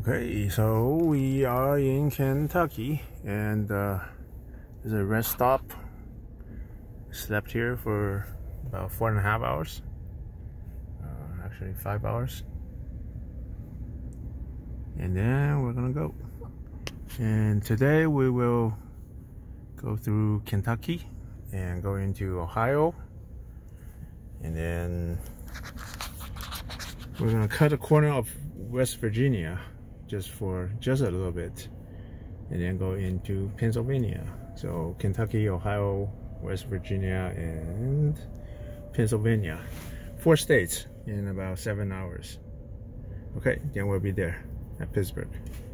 Okay, so we are in Kentucky, and there's a rest stop. Slept here for about 4.5 hours. Actually 5 hours. And then we're gonna go. And today we will go through Kentucky and go into Ohio. And then we're gonna cut a corner of West Virginia just a little bit, and then go into Pennsylvania. So Kentucky, Ohio, West Virginia, and Pennsylvania. 4 states in about 7 hours. Okay, then we'll be there at Pittsburgh.